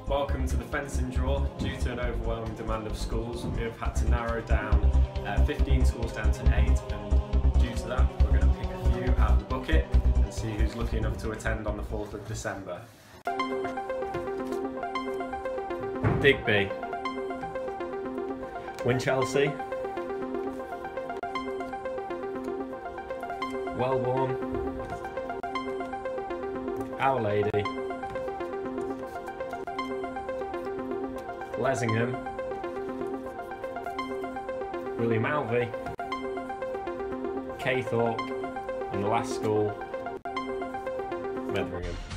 Welcome to the fencing draw. Due to an overwhelming demand of schools, we have had to narrow down 15 schools down to 8, and due to that we're going to pick a few out of the bucket and see who's lucky enough to attend on the 4th of December. Digby, Winchelsea, Wellbourne, Our Lady, Lessingham, William Alvey, Caythorpe, and the last school, Metheringham.